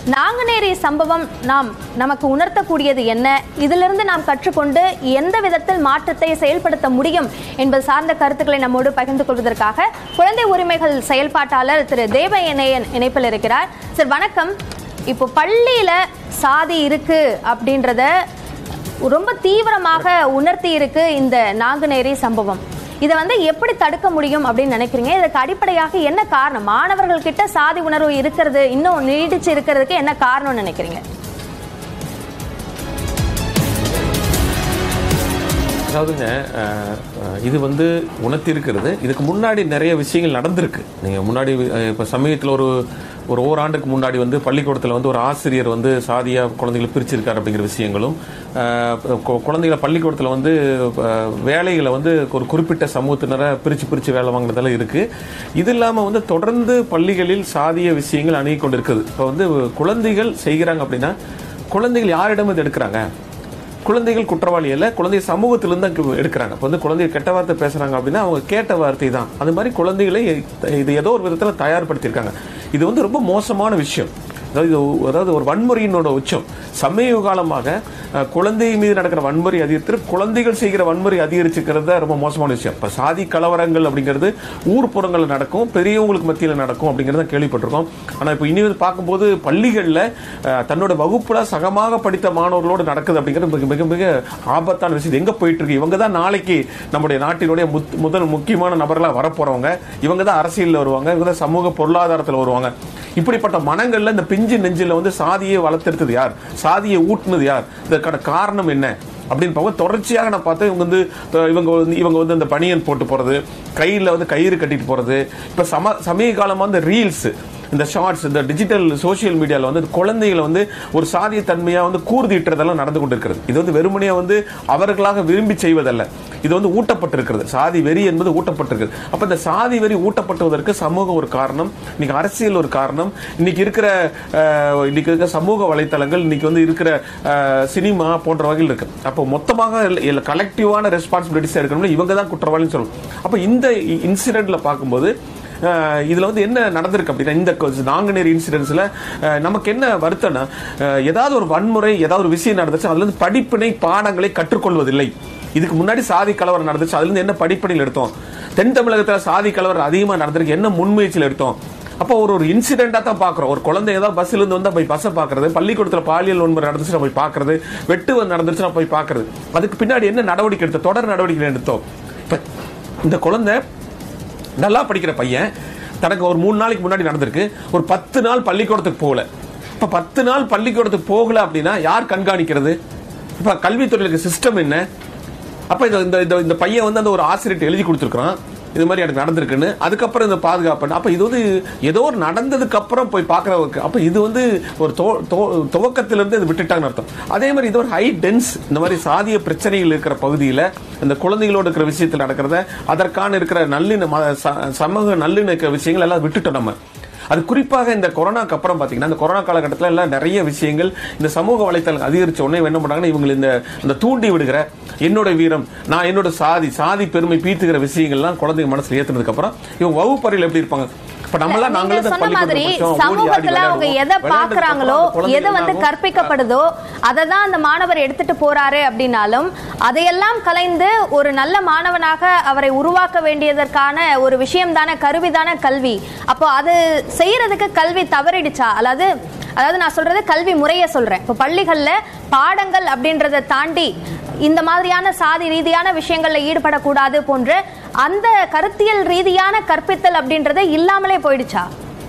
நாங்குநேரி சம்பவம் நமக்கு உணர்த்தக்கூடியது என்ன, இதிலிருந்து நாம் கற்றுக்கொண்டு எந்த விதத்தில் மாற்றத்தை செயல்படுத்த முடியும் என்பது சார்ந்த கருத்துக்களை நம்மோடு பகிர்ந்து கொள்வதற்காக குழந்தை உரிமைகள் செயல்பாட்டாளர் திரு தேவயனேயன் இணைப்பில் இருக்கிறார். சார் வணக்கம். இப்போ பள்ளியில சாதி இருக்கு அப்படின்றத ரொம்ப தீவிரமாக உணர்த்தி இருக்கு இந்த நாங்குநேரி சம்பவம். இதை எப்படி தடுக்க முடியும் அப்படின்னு நினைக்கிறீங்க? இதற்கு அடிப்படையாக என்ன காரணம்? மாணவர்கள் கிட்ட சாதி உணர்வு இருக்கிறது இன்னும் நீடிச்சு இருக்கிறதுக்கு என்ன காரணம் நினைக்கிறீங்க? அதாவதுங்க, இது உணர்த்தி இருக்கிறது. இதுக்கு முன்னாடி நிறைய விஷயங்கள் நடந்திருக்கு. நீங்கள் முன்னாடி இப்போ சமயத்தில் ஒரு ஓராண்டுக்கு முன்னாடி பள்ளிக்கூடத்தில் ஒரு ஆசிரியர் சாதியாக குழந்தைகளை பிரிச்சிருக்காரு அப்படிங்கிற விஷயங்களும், குழந்தைகளை பள்ளிக்கூடத்தில் வேலைகளை ஒரு குறிப்பிட்ட சமூகத்தினரை பிரித்து வேலை வாங்கினதெல்லாம் இருக்குது. இது இல்லாமல் தொடர்ந்து பள்ளிகளில் சாதிய விஷயங்கள் அணுகி கொண்டு இருக்குது. இப்போ குழந்தைகள் செய்கிறாங்க அப்படின்னா குழந்தைகள் யாரிடம் இது எடுக்கிறாங்க? குழந்தைகள் குற்றவாளி அல்ல, குழந்தை சமூகத்திலிருந்து தான் எடுக்கிறாங்க. இப்போ குழந்தைகள் கெட்ட வார்த்தை பேசுறாங்க அப்படின்னா அவங்க கேட்ட வார்த்தை தான். அது மாதிரி குழந்தைகளை இது ஏதோ ஒரு விதத்தில் தயார்படுத்தியிருக்காங்க. இது ரொம்ப மோசமான விஷயம். அதாவது ஒரு வன்முறையினோட உச்சம். சமீப காலமாக குழந்தை மீது நடக்கிற வன்முறை அதிகரித்து குழந்தைகள் செய்கிற வன்முறை அதிகரிச்சுக்கிறது ரொம்ப மோசமான விஷயம். இப்போ சாதி கலவரங்கள் அப்படிங்கிறது ஊர்ப்புறங்களில் நடக்கும், பெரியவங்களுக்கு மத்தியில் நடக்கும் அப்படிங்கிறத கேள்விப்பட்டிருக்கோம். ஆனால் இப்போ இனி பார்க்கும்போது பள்ளிகளில் தன்னோட வகுப்புல சகமாக படித்த மாணவர்களோடு நடக்குது அப்படிங்கிறது மிக மிக மிக ஆபத்தான விஷயம். எங்கே போயிட்டு இருக்கு? இவங்க தான் நாளைக்கு நம்முடைய நாட்டினுடைய முதல் முக்கியமான நபர்களாக வரப்போறவங்க. இவங்க தான் அரசியலில் வருவாங்க, இவங்க தான் சமூக பொருளாதாரத்தில் வருவாங்க. இப்படிப்பட்ட மனங்கள்ல இந்த பிஞ்சு நெஞ்சில சாதியை வளர்த்தெடுத்தது யார்? சாதியை ஊட்டினது யார்? இதற்கான காரணம் என்ன அப்படின்னு பார்க்க தொடர்ச்சியாக நான் பார்த்தேன். இவங்க இந்த பனியன் போட்டு போறது, கையில கயிறு கட்டிட்டு போறது. இப்ப சமீப காலமா இந்த ரீல்ஸ், இந்த ஷார்ட்ஸ், இந்த டிஜிட்டல் சோசியல் மீடியாவில் குழந்தைகளை ஒரு சாதிய தன்மையாக கூர்திட்டுறதெல்லாம் நடந்து கொண்டிருக்கிறது. இது வெறுமனையா அவர்களாக விரும்பி செய்வதல்ல, இது ஊட்டப்பட்டிருக்கிறது. சாதி வெறி என்பது ஊட்டப்பட்டிருக்கிறது. அப்ப இந்த சாதி வெறி ஊட்டப்பட்டுவதற்கு சமூகம் ஒரு காரணம், இன்னைக்கு அரசியல் ஒரு காரணம், இன்னைக்கு இருக்கிற சமூக வலைத்தளங்கள், இன்னைக்கு இருக்கிற சினிமா போன்ற வகையில் இருக்கு. அப்போ மொத்தமாக கலெக்டிவான ரெஸ்பான்சிபிலிட்டிஸ் எடுக்கணும். இவங்க தான் குற்றவாளின்னு சொல்லணும். அப்ப இந்த இன்சிடென்ட்ல பார்க்கும்போது இதுல என்ன நடந்திருக்கு அப்படின்னா, இந்த நாங்குநேரி இன்சிடென்ட்ஸ்ல நமக்கு என்ன வருத்தம்னா, ஏதாவது ஒரு வன்முறை, ஏதாவது ஒரு விஷயம் நடந்துச்சு, அதுல படிப்பினை பாடங்களை கற்றுக்கொள்வதில்லை. இதுக்கு முன்னாடி சாதி கலவரம் நடந்துச்சு, அதுல இருந்து என்ன படிப்பனையில் எடுத்தோம்? தென் தமிழகத்தில் சாதி கலவரம் அதிகமாக நடந்திருக்கு, என்ன முன்முயற்சியில் எடுத்தோம்? அப்போ ஒரு இன்சிடென்டா தான் பாக்குறோம். ஒரு குழந்தை ஏதாவது பஸ்ல இருந்து வந்தா போய் பஸ்ஸை பாக்குறது, பள்ளிக்கூடத்தில் பாலியல் வன்முறை நடந்துச்சு போய் பாக்குறது, வெட்டு நடந்துச்சுன்னா போய் பாக்குறது. அதுக்கு பின்னாடி என்ன நடவடிக்கை எடுத்தோம்? தொடர் நடவடிக்கை எடுத்தோம். இந்த குழந்தை நல்லா படிக்கிற பையன், தனக்கு ஒரு 3 நாளைக்கு முன்னாடி நடந்திருக்கு, ஒரு 10 நாள் பள்ளிக்கூடத்துக்கு போகல. இப்ப 10 நாள் பள்ளிக்கூடத்துக்கு போகல அப்படின்னா யார் கண்காணிக்கிறது? இப்ப கல்வித்துறைக்கு சிஸ்டம் என்ன? அப்ப இந்த பையன் அந்த ஒரு ஆசிரியர் எழுதி கொடுத்துருக்கான், இது மாதிரி எனக்கு நடந்திருக்குன்னு. அதுக்கப்புறம் இந்த பாதுகாப்பு, அப்ப இது ஏதோ ஒரு நடந்ததுக்கு அப்புறம் போய் பாக்குறவருக்கு, அப்ப இது ஒரு துவக்கத்திலிருந்து இது விட்டுட்டாங்கன்னு அர்த்தம். அதே மாதிரி இது ஒரு ஹை டென்ஸ், இந்த மாதிரி சாதிய பிரச்சனைகள் இருக்கிற பகுதியில் இந்த குழந்தைகளோடு இருக்கிற விஷயத்தில் நடக்கிறத, அதற்கான இருக்கிற சமூக நல்லிணக்க விஷயங்கள் எல்லாம் விட்டுட்டோம் நம்ம. அது குறிப்பாக இந்த கொரோனாக்கு அப்புறம் பாத்தீங்கன்னா, இந்த கொரோனா காலகட்டத்தில் எல்லாம் நிறைய விஷயங்கள் இந்த சமூக வலைத்தளம் அதிகரிச்ச உடனே என்ன பண்றாங்கன்னா, இவங்க இந்த தூண்டி விடுகிற என்னோட வீரம், நான் என்னோட சாதி பெருமை பீத்துகிற விஷயங்கள்லாம் குழந்தைங்க மனசுல ஏத்துனதுக்கு அப்புறம் இவங்க வகுப்பறையில் எப்படி இருப்பாங்க? சமூகத்துல அவங்க எதை பாக்குறாங்களோ, எதை கற்பிக்கப்படுதோ அதை தான் அந்த மாணவர் எடுத்துட்டு போறாரு அப்படின்னாலும், அதையெல்லாம் கலைந்து ஒரு நல்ல மாணவனாக அவரை உருவாக்க வேண்டியதற்கான ஒரு விஷயம் தானே, கருவிதான கல்வி. அப்போ அது செய்யறதுக்கு கல்வி தவறிடுச்சா? அதாவது நான் சொல்றது கல்வி முறையை சொல்றேன். இப்போ பள்ளிகள்ல பாடங்கள் அப்படின்றத தாண்டி இந்த மாதிரியான சாதி ரீதியான விஷயங்கள்ல ஈடுபடக்கூடாது போன்ற அந்த கருத்தியல் ரீதியான கற்பித்தல் அப்படின்றத இல்லாமலே போயிடுச்சா?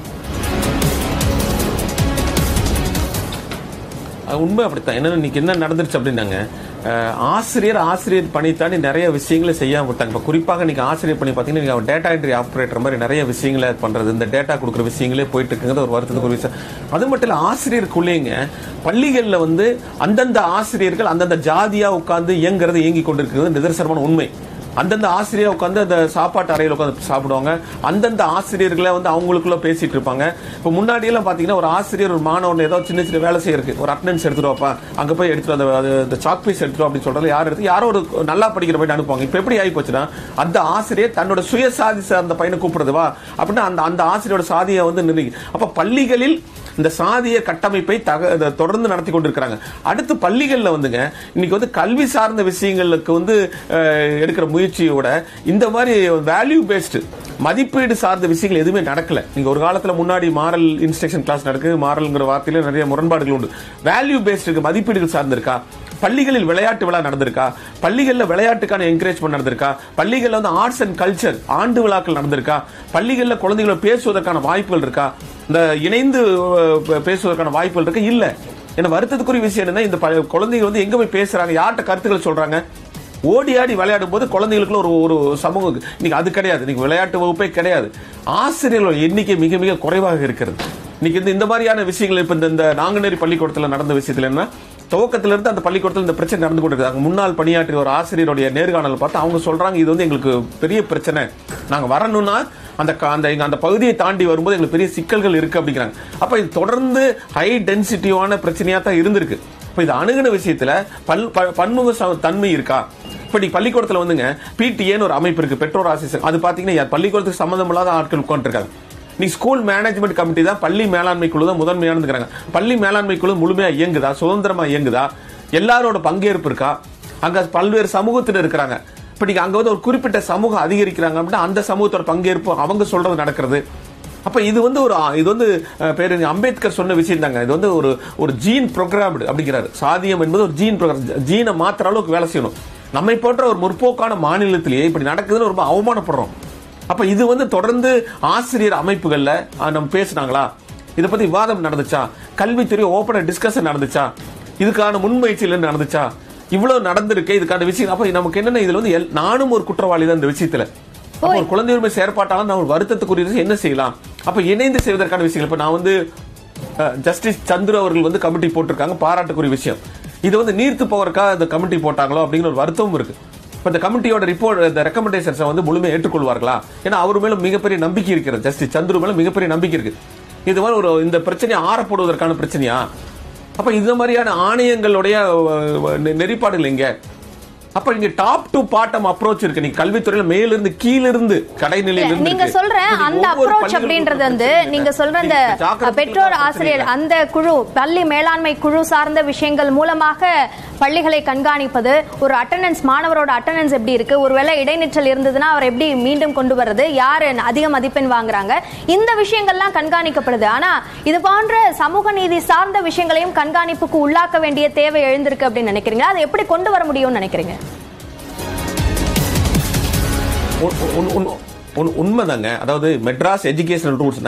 உண்மை அப்படித்தான். இன்னைக்கு என்ன நடந்துருச்சு அப்படின்னாங்க, ஆசிரியர் பணி தாண்டி நிறைய விஷயங்களை செய்யாம விட்டாங்க. இப்போ குறிப்பாக இன்னைக்கு ஆசிரியர் பணி பார்த்தீங்கன்னா, டேட்டா என்ட்ரி ஆப்ரேட்டர் மாதிரி நிறைய விஷயங்களை பண்றது, இந்த டேட்டா கொடுக்குற விஷயங்களே போயிட்டு இருக்குங்கிறது ஒரு வருத்தத்துக்கு ஒரு விஷயம். அது மட்டும் இல்ல, ஆசிரியருக்குள்ளேங்க பள்ளிகளில் அந்தந்த ஆசிரியர்கள் அந்தந்த ஜாதியா உட்கார்ந்து இயங்கி கொண்டிருக்கிறது நிதர்சனமான உண்மை. அந்தந்த ஆசிரியர் உட்காந்து அந்த சாப்பாட்டு அறையில் உட்காந்து சாப்பிடுவாங்க, அந்தந்த ஆசிரியர்களை அவங்களுக்குள்ள பேசிட்டு இருப்பாங்க. இப்போ முன்னாடி எல்லாம் பாத்தீங்கன்னா, ஒரு ஆசிரியர் ஒரு மாணவன் ஏதோ சின்ன சின்ன வேலை செய்யறதுக்கு ஒரு அட்டெண்டன்ஸ் எடுத்துட்டு வாப்பா, அங்க போய் எடுத்துட்டு அந்த சாக் பீஸ் எடுத்துட்டு அப்படின்னு சொல்றது, யாரோ ஒரு நல்லா படிக்கிற பையன் அனுப்புவாங்க. இப்ப எப்படி ஆகி போச்சுன்னா, அந்த ஆசிரியர் தன்னோட சுயசாதி சார்ந்த பையனை கூப்பிடுறதுவா அப்படின்னா அந்த ஆசிரியரோட சாதியை நிர்ணயிக்கும். அப்ப பள்ளிகளில் இந்த சாதிய கட்டமைப்பை தொடர்ந்து நடத்தி கொண்டிருக்கிறாங்க. அடுத்து பள்ளிகள்ல வந்துங்க இன்னைக்கு வந்து கல்வி சார்ந்த விஷயங்களுக்கு வந்து எடுக்கிற முயற்சியோட இந்த மாதிரி வேல்யூ பேஸ்டு மதிப்பீடு சார்ந்த விஷயங்கள் எதுவுமே நடக்கல. நீங்க ஒரு காலத்துல முன்னாடி மாரல் இன்ஸ்ட்ரக்ஷன் கிளாஸ் நடக்கு, மாரல்ங்கிற வார்த்தையில நிறைய முரண்பாடுகள் உண்டு. வேல்யூ பேஸ்டு மதிப்பீடுகள் சார்ந்திருக்கா? பள்ளிகளில் விளையாட்டு விழா நடந்திருக்கா? பள்ளிகளில் விளையாட்டுக்கான என்கரேஜ்மெண்ட் நடந்திருக்கா? பள்ளிகளில் வந்து ஆர்ட்ஸ் அண்ட் கல்ச்சர் ஆண்டு விழாக்கள் நடந்திருக்கா? பள்ளிகளில் குழந்தைகளை பேசுவதற்கான வாய்ப்புகள் இருக்கா? இந்த இணைந்து பேசுவதற்கான வாய்ப்புகள் இருக்கா? இல்ல. என்ன வருத்தத்துக்குரிய விஷயம் என்னன்னா, இந்த குழந்தைகள் வந்து எங்க போய் பேசுறாங்க, யார்கிட்ட கருத்துக்கள் சொல்றாங்க? ஓடி ஆடி விளையாடும் போது குழந்தைகளுக்குள்ள ஒரு சமூகம் இன்னைக்கு அது கிடையாது. இன்னைக்கு விளையாட்டு வகுப்பே கிடையாது. ஆசிரியர்கள் எண்ணிக்கை மிக மிக குறைவாக இருக்கிறது. இன்னைக்கு இந்த மாதிரியான விஷயங்கள் இப்ப இந்த நாங்குநேரி பள்ளிக்கூடத்தில் நடந்த விஷயத்துல என்ன, துவக்கத்திலிருந்து அந்த பள்ளிக்கூடத்தில் இந்த பிரச்சனை நடந்து கொண்டிருக்காங்க. முன்னாள் பணியாற்றிய ஒரு ஆசிரியருடைய நேர்காணல் பார்த்து அவங்க சொல்றாங்க, இது வந்து எங்களுக்கு பெரிய பிரச்சனை, நாங்க வரணும்னா அந்த பகுதியை தாண்டி வரும்போது எங்களுக்கு பெரிய சிக்கல்கள் இருக்கு அப்படிங்கிறாங்க. அப்ப இது தொடர்ந்து ஹை டென்சிட்டியான பிரச்சனையா தான் இருந்திருக்கு. இப்ப இது அணுகுன விஷயத்துல பன்முக தன்மை இருக்கா? இப்ப நீ பள்ளிக்கூடத்துல வந்துங்க பிடிஏன்னு ஒரு அமைப்பு இருக்கு, பெற்றோர் ஆசிரியர். அது பாத்தீங்கன்னா பள்ளிக்கூடத்துக்கு சம்பந்தம் இல்லாத ஆட்கள் உட்காந்துருக்காங்க. நீ ஸ்கூல் மேனேஜ்மெண்ட் கமிட்டி தான், பள்ளி மேலாண்மை குழு தான் முதன்மையானதுங்கிறாங்க. பள்ளி மேலாண்மை குழு முழுமையா இயங்குதா? சுதந்திரமா இயங்குதா? எல்லாரோட பங்கேற்பு இருக்கா? அங்க பல்வேறு சமூகத்தினர் இருக்கிறாங்க. இப்ப நீங்க அங்க வந்து ஒரு குறிப்பிட்ட சமூகம் அதிகரிக்கிறாங்க அப்படின்னா அந்த சமூகத்தோட பங்கேற்பு அவங்க சொல்றது நடக்கிறது. அப்ப இது வந்து பேரு அம்பேத்கர் சொன்ன விஷயம் தாங்க. இது வந்து ஒரு ஜீன் ப்ரோக்ராம்டு அப்படிங்கிறாரு. சாதியம் என்பது ஒரு ஜீன் ப்ரோக்ராம். ஜீனை மாத்திர அளவுக்கு வேலை செய்யணும். நம்மை போன்ற ஒரு முற்போக்கான மாநிலத்திலேயே இப்படி நடக்குதுன்னு ரொம்ப அவமானப்படுறோம். அப்ப இது வந்து தொடர்ந்து ஆசிரியர் அமைப்புகள்ல நம்ம பேசினாங்களா? இதை பத்தி விவாதம் நடந்துச்சா? கல்வித்துறை ஓபன் டிஸ்கஷன் நடந்துச்சா? இதுக்கான முன்முயற்சிகள் நடந்துச்சா? இவ்வளவு நடந்திருக்கு இதுக்கான விஷயம். அப்ப நமக்கு என்னன்னா, இதுல வந்து நானும் ஒரு குற்றவாளி தான் இந்த விஷயத்துல. ஒரு குழந்தை உரிமை செயற்பாட்டாலும் நான் ஒரு வருத்தத்துக்குரிய என்ன செய்யலாம்? அப்ப இணைந்து செய்வதற்கான விஷயங்கள். இப்ப நான் வந்து ஜஸ்டிஸ் சந்துரு அவர்கள் வந்து கமிட்டி போட்டிருக்காங்க, பாராட்டுக்குரிய விஷயம். இது வந்து நீர்த்து போவதற்காக இந்த கமிட்டி போட்டாங்களோ அப்படிங்கிற ஒரு வருத்தமும் இருக்கு. இந்த கமிட்டியோட ரிப்போர்ட், இந்த ரெக்கமெண்டேஷன்ஸ் வந்து முழுமையாக ஏற்றுக்கொள்வார்களா? ஏன்னா அவர் மேல மிகப்பெரிய நம்பிக்கை இருக்கிறது, ஜஸ்டிஸ் சந்துரு மேல மிகப்பெரிய நம்பிக்கை இருக்கு. இது மாதிரி இந்த பிரச்சனையை ஆறப்படுவதற்கான பிரச்சனையா? அப்ப இந்த மாதிரியான ஆணையங்களுடைய நெறிப்பாடுகள் எங்க? அப்ப இங்க டாப் டு பாட்டம் அப்ரோச் இருக்கு. நீங்க கல்வித்துறையில மேல இருந்து கீழ இருந்து கடைநிலையில இருந்து நீங்க சொல்ற அந்த அப்ரோச் அப்படின்றது வந்து நீங்க சொல்ற அந்த பெற்றோர் ஆசிரியர் அந்த குழு, பள்ளி மேலாண்மை குழு சார்ந்த விஷயங்கள் மூலமாக பள்ளிகளை கண்காணிப்பது, ஒரு அட்டெண்டன்ஸ், மாணவரோட அட்டெண்டன்ஸ் எப்படி இருக்கு, ஒருவேளை இடைநிற்றல் இருந்ததுன்னா அவர் எப்படி மீண்டும் கொண்டு வர்றது, யாரு அதிக மதிப்பெண் வாங்குறாங்க, இந்த விஷயங்கள்லாம் கண்காணிக்கப்படுது. ஆனா இது போன்ற சமூக நீதி சார்ந்த விஷயங்களையும் கண்காணிப்புக்கு உள்ளாக்க வேண்டிய தேவை எழுந்திருக்கு அப்படின்னு நினைக்கிறீங்க. அதை எப்படி கொண்டு வர முடியும்னு நினைக்கிறீங்க? உண்மைதாங்க. அதாவது மெட்ராஸ் எஜுகேஷனல் ரூல்ஸ்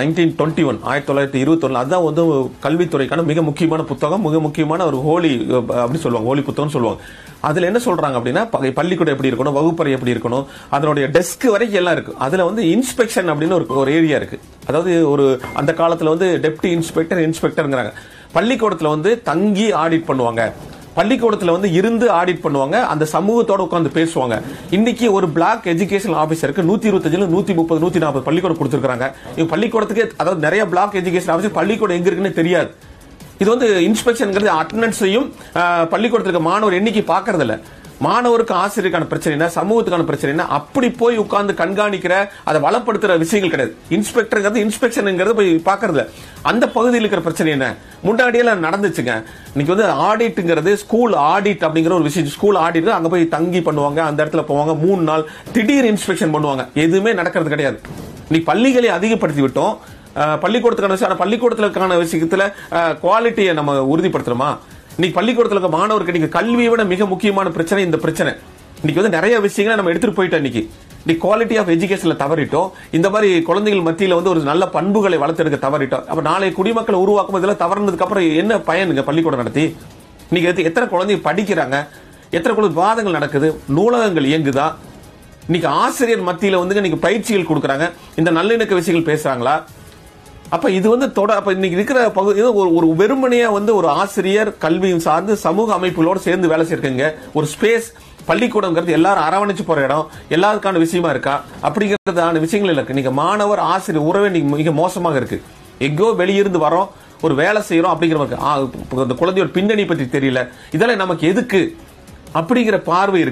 1921 அதுதான் வந்து கல்வித்துறைக்கான மிக முக்கியமான புத்தகம், மிக முக்கியமான ஒரு ஹோலி அப்படி சொல்லுவாங்க, ஹோலி புத்தகம் சொல்லுவாங்க. அதுல என்ன சொல்றாங்க அப்படின்னா, பள்ளிக்கூடம் எப்படி இருக்கணும், வகுப்பறை எப்படி இருக்கணும், அதனுடைய டெஸ்க் வரைக்கும் எல்லாம் இருக்கு. அதுல வந்து இன்ஸ்பெக்ஷன் அப்படின்னு ஒரு ஏரியா இருக்கு. அதாவது அந்த காலத்துல வந்து டெப்டி இன்ஸ்பெக்டர்ங்கிறாங்க. பள்ளிக்கூடத்துல வந்து தங்கி ஆடிட் பண்ணுவாங்க, பள்ளிக்கூடத்துல வந்து இருந்து ஆடிட் பண்ணுவாங்க, அந்த சமூகத்தோட உட்கார்ந்து பேசுவாங்க. இன்னைக்கு ஒரு பிளாக் எஜுகேஷன் ஆபீசருக்கு 125 130 140 பள்ளிக்கூடம் கொடுத்திருக்காங்க. பள்ளிக்கூடத்துக்கு, அதாவது நிறைய பிளாக் எஜுகேஷன் ஆபீசர் பள்ளிக்கூடம் எங்க இருக்குன்னு தெரியாது. இது வந்து இன்ஸ்பெக்ஷன் அட்டெண்டன்ஸையும் பள்ளிக்கூடத்துக்கு மாணவர் எண்ணிக்கை பாக்குறது இல்ல. மாணவருக்கு ஆசிரியருக்கான பிரச்சனை, சமூகத்துக்கான பிரச்சனை, அப்படி போய் உட்கார்ந்து கண்காணிக்கிற, அதை வளப்படுத்துற விஷயங்கள் கிடையாது. இன்ஸ்பெக்டர் இன்ஸ்பெக்ஷன் போய் பாக்குறது. அந்த பகுதியில் இருக்கிற பிரச்சனை என்ன முன்னாடியெல்லாம் நடந்துச்சுங்க. இன்னைக்கு வந்து ஆடிட்ங்கிறது, ஸ்கூல் ஆடிட் அப்படிங்கிற ஒரு விஷயம். ஸ்கூல் ஆடிட் அங்க போய் தங்கி பண்ணுவாங்க, அந்த இடத்துல போவாங்க, 3 நாள் திடீர் இன்ஸ்பெக்ஷன் பண்ணுவாங்க. எதுவுமே நடக்கிறது கிடையாது. நீ பள்ளிகளை அதிகப்படுத்தி விட்டோம், பள்ளிக்கூடத்துக்கான விஷயம். பள்ளிக்கூடத்துக்கான விஷயத்துல குவாலிட்டியை நம்ம உறுதிப்படுத்துறோமா? இன்னைக்கு பள்ளிக்கூடத்துல மாணவருக்கு இன்னைக்கு கல்வியை விட மிக முக்கியமான பிரச்சனை இந்த பிரச்சனை. இன்னைக்கு வந்து நிறைய விஷயங்களை நம்ம எடுத்துட்டு போயிட்டோம். இன்னைக்கு குவாலிட்டி ஆஃப் எஜுகேஷன்ல தவறிட்டோம். இந்த மாதிரி குழந்தைகள் மத்தியில வந்து ஒரு நல்ல பண்புகளை வளர்த்தெடுக்க தவறிட்டோம். அப்ப நாளை குடிமக்களை உருவாக்கும் இதெல்லாம் தவறுனதுக்கு அப்புறம் என்ன பயனுங்க? பள்ளிக்கூடம் நடத்தி இன்னைக்கு எத்தனை குழந்தைங்க படிக்கிறாங்க, எத்தனை குழந்தை விவாதங்கள் நடக்குது, நூலகங்கள் இயங்குதா, இன்னைக்கு ஆசிரியர் மத்தியில வந்து இன்னைக்கு பயிற்சிகள் கொடுக்குறாங்க, இந்த நல்லிணக்க விஷயங்கள் பேசுறாங்களா? அப்ப இது வந்து அப்ப இன்னைக்கு இருக்கிற பகுதி ஒரு வெறுமனையா வந்து ஒரு ஆசிரியர் கல்வியும் சார்ந்து சமூக அமைப்புகளோடு சேர்ந்து வேலை செய்யறீங்க. ஒரு ஸ்பேஸ் பள்ளிக்கூடம்ங்கிறது எல்லாரும் அரவணைச்சு போற இடம், எல்லாருக்கான விஷயமா இருக்கா? அப்படிங்கறதான விஷயங்கள் இருக்கு. நீங்க மாணவர் ஆசிரியர் உறவே மிக மோசமாக இருக்கு. எங்கோ வெளியிருந்து வரோம், ஒரு வேலை செய்யறோம் அப்படிங்கிற அந்த குழந்தையோட பின்னணி பற்றி தெரியல, இதெல்லாம் நமக்கு எதுக்கு அப்படிங்கிற பார்வை இருக்கு.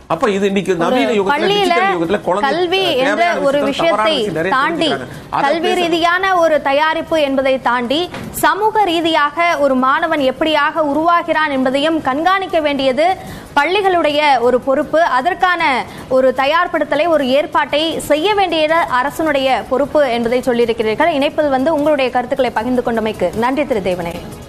அப்ப இது இன்னைக்கு நவீன யுகத்துல கல்வி என்ற ஒரு விஷயத்தை தாண்டி, கல்வி ரீதியான ஒரு தயாரிப்பு என்பதை தாண்டி சமூக ரீதியாக ஒரு மாணவன் எப்படியாக உருவாகிறான் என்பதையும் கண்காணிக்க வேண்டியது பள்ளிகளுடைய ஒரு பொறுப்பு. அதற்கான ஒரு தயார்படுத்தலை, ஒரு ஏற்பாட்டை செய்ய வேண்டியது அரசனுடைய பொறுப்பு என்பதை சொல்லியிருக்கிறீர்கள். இணைப்பில் உங்களுடைய கருத்துக்களை பகிர்ந்து கொண்டமைக்கு நன்றி திரு தேவனே.